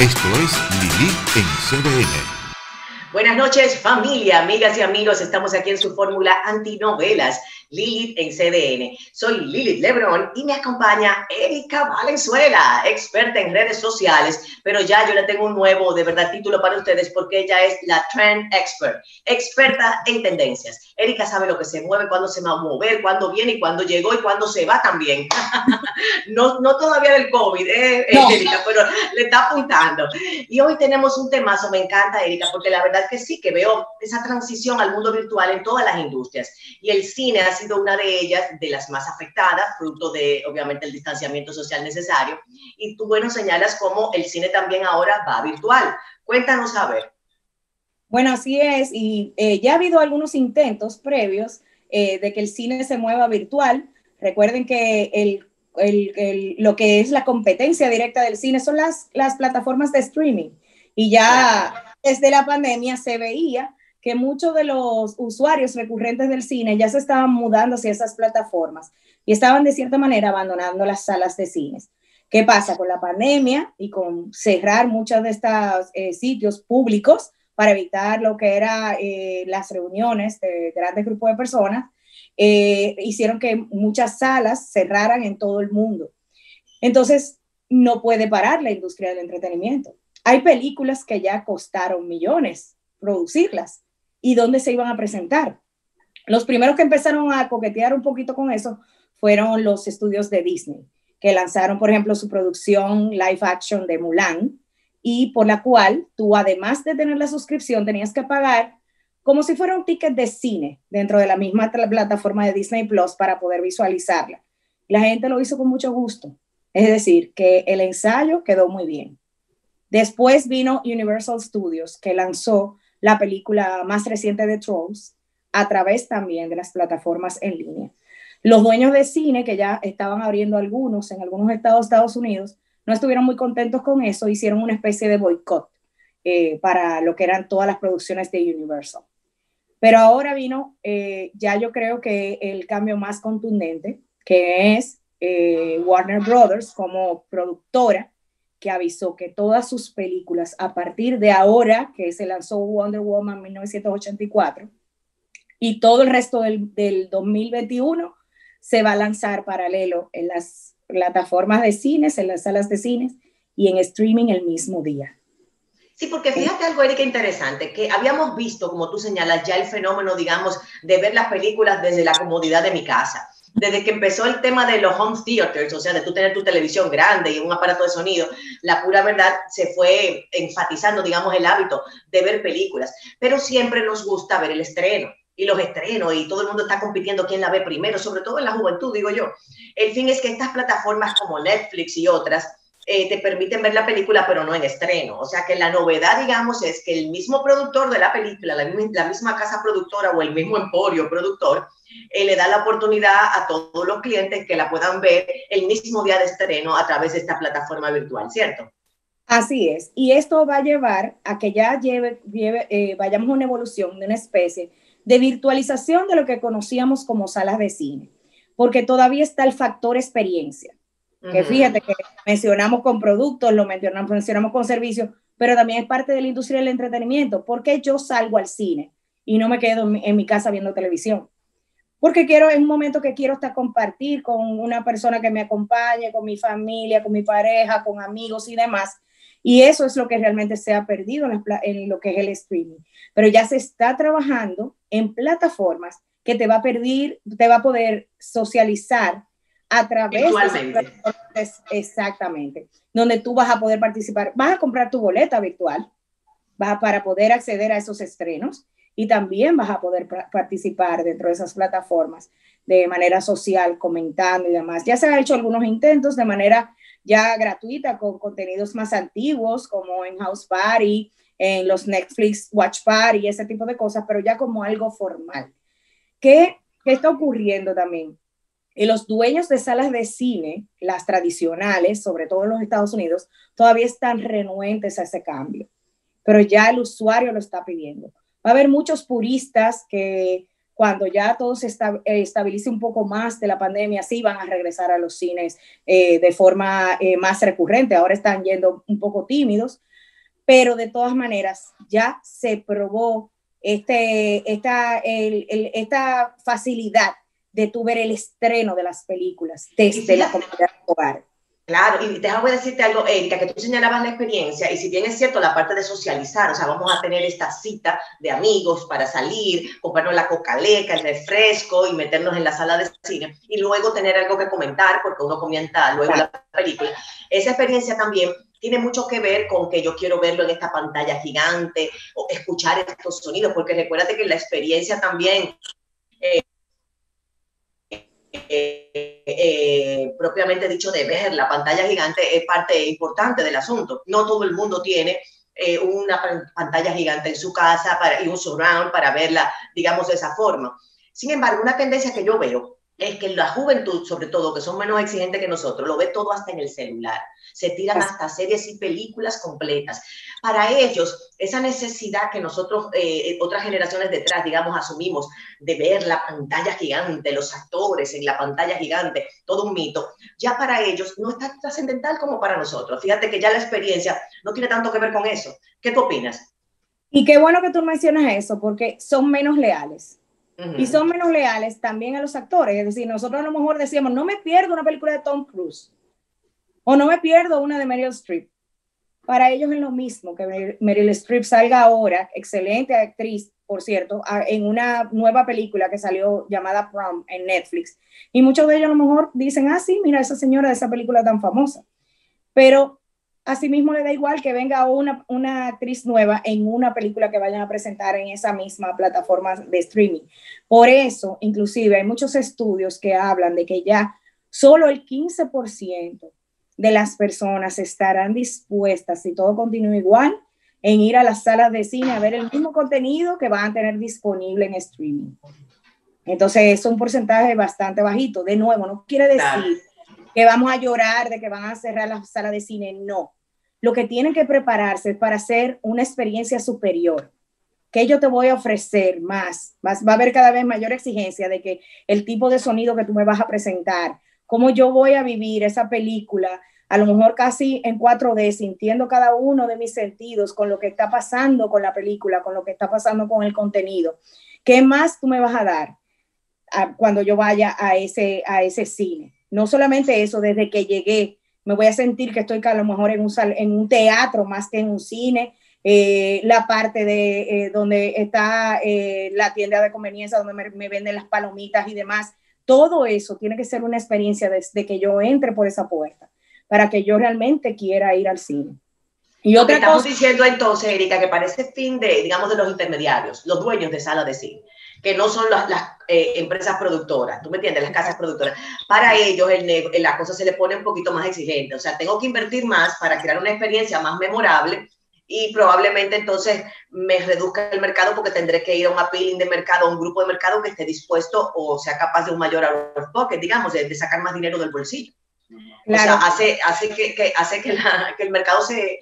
Esto es Lilith en CDN. Buenas noches, familia, amigas y amigos. Estamos aquí en su fórmula antinovelas, Lilith en CDN. Soy Lilith Lebrón y me acompaña Erika Valenzuela, experta en redes sociales, pero ya yo le tengo un nuevo, de verdad, título para ustedes porque ella es la Trend Expert, experta en tendencias. Erika sabe lo que se mueve, cuándo se va a mover, cuándo viene y cuándo llegó y cuándo se va también. No todavía del COVID, no. Erika, pero le está apuntando. Y hoy tenemos un temazo, me encanta, Erika, porque la verdad que sí, que veo esa transición al mundo virtual en todas las industrias. Y el cine ha sido una de ellas, de las más afectadas, fruto de, obviamente, el distanciamiento social necesario. Y tú, bueno, señalas cómo el cine también ahora va virtual. Cuéntanos a ver. Bueno, así es. Y ya ha habido algunos intentos previos de que el cine se mueva virtual. Recuerden que lo que es la competencia directa del cine son las plataformas de streaming. Y ya desde la pandemia se veía que muchos de los usuarios recurrentes del cine ya se estaban mudando hacia esas plataformas y estaban de cierta manera abandonando las salas de cines. ¿Qué pasa? Con la pandemia y con cerrar muchos de estos sitios públicos para evitar lo que eran las reuniones de grandes grupos de personas, hicieron que muchas salas cerraran en todo el mundo. Entonces, no puede parar la industria del entretenimiento. Hay películas que ya costaron millones producirlas. ¿Y dónde se iban a presentar? Los primeros que empezaron a coquetear un poquito con eso fueron los estudios de Disney, que lanzaron, por ejemplo, su producción live action de Mulan, y por la cual tú, además de tener la suscripción, tenías que pagar como si fuera un ticket de cine dentro de la misma plataforma de Disney Plus para poder visualizarla. La gente lo hizo con mucho gusto. Es decir, que el ensayo quedó muy bien. Después vino Universal Studios, que lanzó la película más reciente de Trolls a través también de las plataformas en línea. Los dueños de cine, que ya estaban abriendo algunos en algunos estados de Estados Unidos, no estuvieron muy contentos con eso, hicieron una especie de boicot para lo que eran todas las producciones de Universal. Pero ahora vino ya yo creo que el cambio más contundente, que es Warner Brothers como productora, que avisó que todas sus películas a partir de ahora, que se lanzó Wonder Woman 1984, y todo el resto del 2021 se va a lanzar paralelo en las plataformas de cines, en las salas de cines y en streaming el mismo día. Sí, porque fíjate algo, Erika, interesante, que habíamos visto, como tú señalas, ya el fenómeno, digamos, de ver las películas desde la comodidad de mi casa. Desde que empezó el tema de los home theaters, o sea, de tú tener tu televisión grande y un aparato de sonido, la pura verdad se fue enfatizando, digamos, el hábito de ver películas. Pero siempre nos gusta ver el estreno y los estrenos y todo el mundo está compitiendo quién la ve primero, sobre todo en la juventud, digo yo. El fin es que estas plataformas como Netflix y otras te permiten ver la película, pero no en estreno. O sea que la novedad, digamos, es que el mismo productor de la película, la misma casa productora o el mismo emporio productor, le da la oportunidad a todos los clientes que la puedan ver el mismo día de estreno a través de esta plataforma virtual, ¿cierto? Así es. Y esto va a llevar a que ya vayamos a una evolución de una especie de virtualización de lo que conocíamos como salas de cine, porque todavía está el factor experiencia. Que fíjate que mencionamos con productos, lo mencionamos con servicios, pero también es parte de la industria del entretenimiento. ¿Por qué yo salgo al cine y no me quedo en mi casa viendo televisión? Porque es un momento que quiero hasta compartir con una persona que me acompañe, con mi familia, con mi pareja, con amigos y demás. Y eso es lo que realmente se ha perdido en lo que es el streaming. Pero ya se está trabajando en plataformas que te va a poder socializar a través de exactamente, donde tú vas a poder participar, vas a comprar tu boleta virtual, para poder acceder a esos estrenos y también vas a poder participar dentro de esas plataformas de manera social, comentando y demás. Ya se han hecho algunos intentos de manera ya gratuita con contenidos más antiguos como en House Party, en los Netflix Watch Party, ese tipo de cosas, pero ya como algo formal. ¿Qué está ocurriendo también? Y los dueños de salas de cine, las tradicionales, sobre todo en los Estados Unidos, todavía están renuentes a ese cambio, pero ya el usuario lo está pidiendo. Va a haber muchos puristas que cuando ya todo se estabilice un poco más de la pandemia, sí van a regresar a los cines de forma más recurrente. Ahora están yendo un poco tímidos, pero de todas maneras ya se probó esta facilidad de tu ver el estreno de las películas desde la comunidad hogar. Claro, y déjame decirte algo, Erika, que tú señalabas la experiencia, y si bien es cierto la parte de socializar, o sea, vamos a tener esta cita de amigos para salir, comprarnos la cocaleca, el refresco y meternos en la sala de cine, y luego tener algo que comentar, porque uno comenta luego la película. Esa experiencia también tiene mucho que ver con que yo quiero verlo en esta pantalla gigante, o escuchar estos sonidos, porque recuérdate que la experiencia también... propiamente dicho, de ver la pantalla gigante es parte importante del asunto. No todo el mundo tiene una pantalla gigante en su casa y un surround para verla, digamos, de esa forma. Sin embargo, una tendencia que yo veo es que la juventud, sobre todo, que son menos exigentes que nosotros, lo ve todo hasta en el celular. Se tiran hasta series y películas completas. Para ellos, esa necesidad que nosotros, otras generaciones detrás, digamos, asumimos de ver la pantalla gigante, los actores en la pantalla gigante, todo un mito, ya para ellos no es tan trascendental como para nosotros. Fíjate que ya la experiencia no tiene tanto que ver con eso. ¿Qué tú opinas? Y qué bueno que tú mencionas eso, porque son menos leales. Y son menos leales también a los actores. Es decir, nosotros a lo mejor decíamos, no me pierdo una película de Tom Cruise o no me pierdo una de Meryl Streep. Para ellos es lo mismo que Meryl Streep salga ahora, excelente actriz, por cierto, en una nueva película que salió llamada Prom en Netflix. Y muchos de ellos a lo mejor dicen, ah, sí, mira esa señora de esa película tan famosa. Pero asimismo le da igual que venga una actriz nueva en una película que vayan a presentar en esa misma plataforma de streaming. Por eso, inclusive, hay muchos estudios que hablan de que ya solo el 15% de las personas estarán dispuestas, si todo continúa igual, en ir a las salas de cine a ver el mismo contenido que van a tener disponible en streaming. Entonces, es un porcentaje bastante bajito. De nuevo, no quiere decir que vamos a llorar de que van a cerrar las salas de cine, no. Lo que tienen que prepararse es para hacer una experiencia superior. ¿Qué yo te voy a ofrecer más? Va a haber cada vez mayor exigencia de que el tipo de sonido que tú me vas a presentar, cómo yo voy a vivir esa película, a lo mejor casi en 4D, sintiendo cada uno de mis sentidos con lo que está pasando con la película, con lo que está pasando con el contenido. ¿Qué más tú me vas a dar cuando yo vaya a ese cine? No solamente eso, desde que llegué, me voy a sentir que estoy a lo mejor en un teatro más que en un cine, la parte de donde está la tienda de conveniencia, donde me venden las palomitas y demás. Todo eso tiene que ser una experiencia desde que yo entre por esa puerta, para que yo realmente quiera ir al cine. Y otra cosa, estamos diciendo entonces, Erika, que para ese fin de, digamos, de los intermediarios, los dueños de salas de cine, que no son las empresas productoras, ¿tú me entiendes? Las casas productoras. Para ellos la cosa se le pone un poquito más exigente. O sea, tengo que invertir más para crear una experiencia más memorable y probablemente entonces me reduzca el mercado porque tendré que ir a un appealing de mercado, a un grupo de mercado que esté dispuesto o sea capaz de un mayor out of pocket, digamos, de sacar más dinero del bolsillo. Claro. O sea, hace que el mercado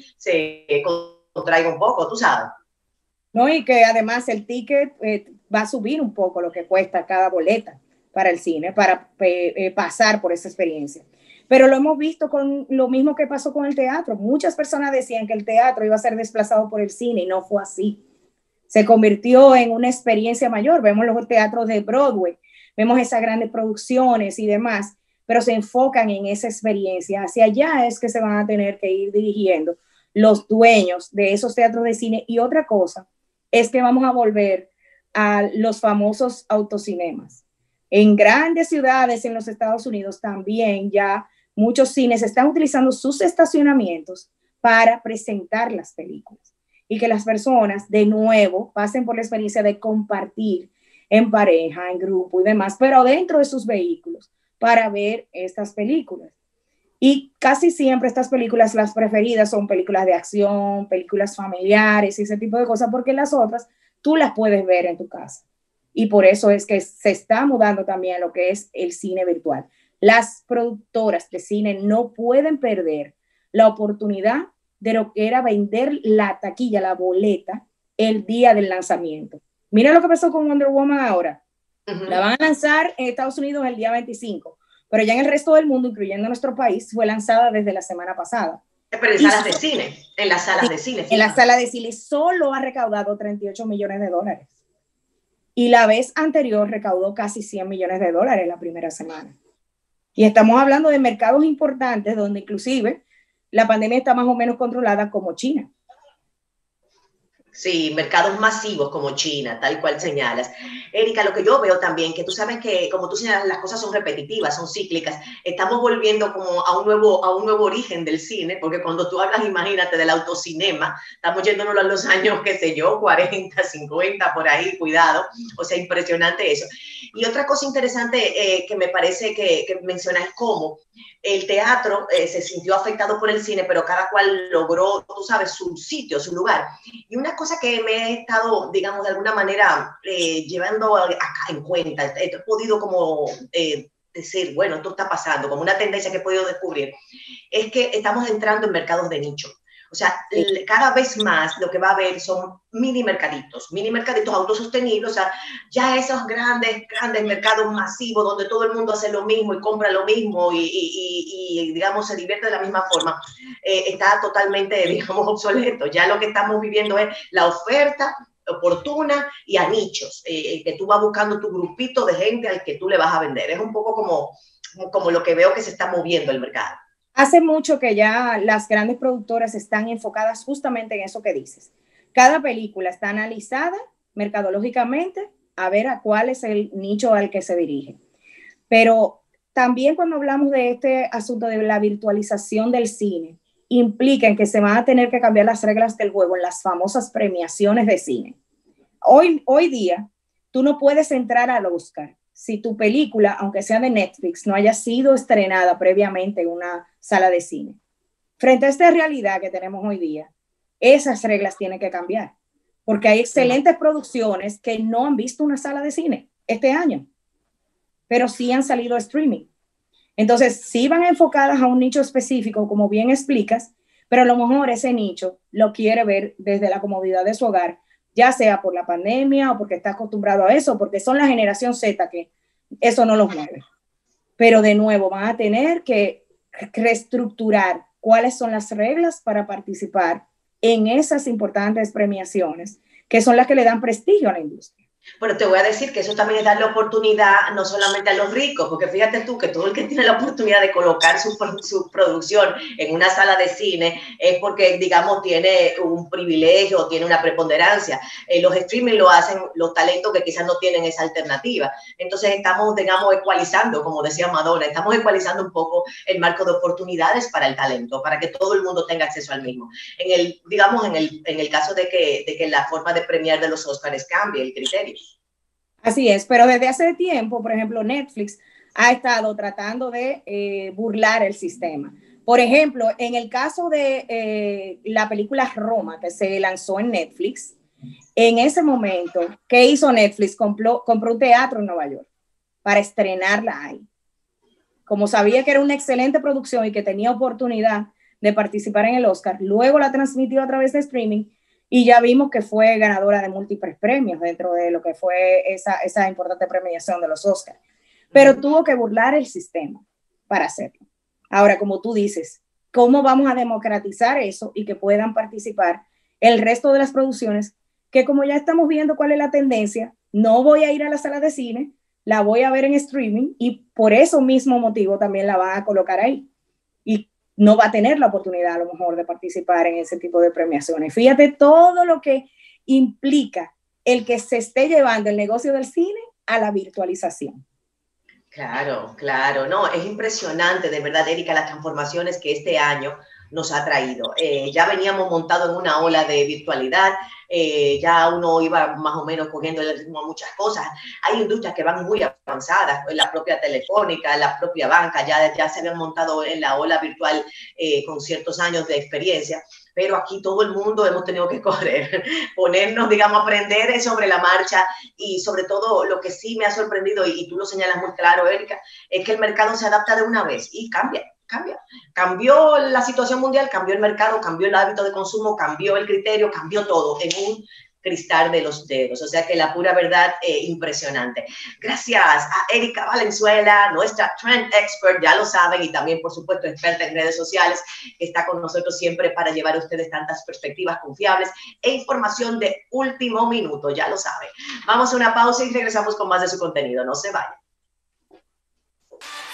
se contraiga un poco, tú sabes. No, y que además el ticket va a subir un poco lo que cuesta cada boleta para el cine, para pasar por esa experiencia. Pero lo hemos visto con lo mismo que pasó con el teatro. Muchas personas decían que el teatro iba a ser desplazado por el cine y no fue así. Se convirtió en una experiencia mayor. Vemos los teatros de Broadway, vemos esas grandes producciones y demás, pero se enfocan en esa experiencia. Hacia allá es que se van a tener que ir dirigiendo los dueños de esos teatros de cine. Y otra cosa es que vamos a volver a los famosos autocinemas. En grandes ciudades en los Estados Unidos también ya muchos cines están utilizando sus estacionamientos para presentar las películas y que las personas de nuevo pasen por la experiencia de compartir en pareja, en grupo y demás, pero dentro de sus vehículos para ver estas películas. Y casi siempre estas películas, las preferidas son películas de acción, películas familiares y ese tipo de cosas, porque las otras tú las puedes ver en tu casa. Y por eso es que se está mudando también a lo que es el cine virtual. Las productoras de cine no pueden perder la oportunidad de lo que era vender la taquilla, la boleta, el día del lanzamiento. Mira lo que pasó con Wonder Woman ahora. La van a lanzar en Estados Unidos el día 25, pero ya en el resto del mundo, incluyendo nuestro país, fue lanzada desde la semana pasada. Pero en salas de cine, en las salas de cine. En la sala de cine solo ha recaudado 38 millones de dólares. Y la vez anterior recaudó casi 100 millones de dólares la primera semana. Y estamos hablando de mercados importantes donde inclusive la pandemia está más o menos controlada, como China. Sí, mercados masivos como China, tal cual señalas. Erika, lo que yo veo también, que tú sabes que, como tú señalas, las cosas son repetitivas, son cíclicas. Estamos volviendo como a un nuevo origen del cine, porque cuando tú hablas, imagínate, del autocinema, estamos yéndonos a los años, qué sé yo, 40, 50, por ahí, cuidado. O sea, impresionante eso. Y otra cosa interesante que me parece que mencionas es cómo el teatro se sintió afectado por el cine, pero cada cual logró, tú sabes, su sitio, su lugar. Y una cosa que me he estado, digamos, de alguna manera llevando acá en cuenta, he podido como decir, bueno, esto está pasando, como una tendencia que he podido descubrir, es que estamos entrando en mercados de nicho. O sea, cada vez más lo que va a haber son mini mercaditos autosostenibles, o sea, ya esos grandes mercados masivos donde todo el mundo hace lo mismo y compra lo mismo y digamos, se divierte de la misma forma, está totalmente, digamos, obsoleto. Ya lo que estamos viviendo es la oferta oportuna y a nichos, que tú vas buscando tu grupito de gente al que tú le vas a vender. Es un poco como lo que veo que se está moviendo el mercado. Hace mucho que ya las grandes productoras están enfocadas justamente en eso que dices. Cada película está analizada mercadológicamente a ver a cuál es el nicho al que se dirige. Pero también cuando hablamos de este asunto de la virtualización del cine, implica en que se van a tener que cambiar las reglas del juego en las famosas premiaciones de cine. Hoy día, tú no puedes entrar al Oscar si tu película, aunque sea de Netflix, no haya sido estrenada previamente en una sala de cine. Frente a esta realidad que tenemos hoy día, esas reglas tienen que cambiar, porque hay excelentes producciones que no han visto una sala de cine este año, pero sí han salido a streaming. Entonces, sí van enfocadas a un nicho específico, como bien explicas, pero a lo mejor ese nicho lo quiere ver desde la comodidad de su hogar, ya sea por la pandemia o porque está acostumbrado a eso, porque son la generación Z que eso no los mueve. Pero de nuevo van a tener que reestructurar cuáles son las reglas para participar en esas importantes premiaciones, que son las que le dan prestigio a la industria. Bueno, te voy a decir que eso también es darle oportunidad no solamente a los ricos, porque fíjate tú que todo el que tiene la oportunidad de colocar su producción en una sala de cine es porque, digamos, tiene un privilegio, tiene una preponderancia. Los streaming lo hacen los talentos que quizás no tienen esa alternativa. Entonces estamos, digamos, ecualizando, como decía Madonna, estamos ecualizando un poco el marco de oportunidades para el talento, para que todo el mundo tenga acceso al mismo. Digamos, en el caso de que la forma de premiar de los Óscares cambie, el criterio. Así es, pero desde hace tiempo, por ejemplo, Netflix ha estado tratando de burlar el sistema. Por ejemplo, en el caso de la película Roma, que se lanzó en Netflix, en ese momento, ¿qué hizo Netflix? Compró un teatro en Nueva York para estrenarla ahí. Como sabía que era una excelente producción y que tenía oportunidad de participar en el Oscar, luego la transmitió a través de streaming. Y ya vimos que fue ganadora de múltiples premios dentro de lo que fue esa importante premiación de los Oscars. Pero tuvo que burlar el sistema para hacerlo. Ahora, como tú dices, ¿cómo vamos a democratizar eso y que puedan participar el resto de las producciones? Que como ya estamos viendo cuál es la tendencia, no voy a ir a la sala de cine, la voy a ver en streaming y por eso mismo motivo también la van a colocar ahí. Y no va a tener la oportunidad a lo mejor de participar en ese tipo de premiaciones. Fíjate todo lo que implica el que se esté llevando el negocio del cine a la virtualización. Claro, claro, no, es impresionante, de verdad, Erika, las transformaciones que este año nos ha traído. Ya veníamos montados en una ola de virtualidad, ya uno iba más o menos cogiendo el ritmo a muchas cosas. Hay industrias que van muy avanzadas, la propia telefónica, la propia banca, ya se habían montado en la ola virtual con ciertos años de experiencia. Pero aquí todo el mundo hemos tenido que correr, ponernos, digamos, aprender sobre la marcha y sobre todo lo que sí me ha sorprendido, y tú lo señalas muy claro, Erika, es que el mercado se adapta de una vez y cambia. Cambió la situación mundial, cambió el mercado, cambió el hábito de consumo, cambió el criterio, cambió todo en un cristal de los dedos. O sea que la pura verdad, impresionante. Gracias a Erika Valenzuela, nuestra trend expert, ya lo saben, y también, por supuesto, experta en redes sociales, que está con nosotros siempre para llevar a ustedes tantas perspectivas confiables e información de último minuto, ya lo saben. Vamos a una pausa y regresamos con más de su contenido. No se vayan.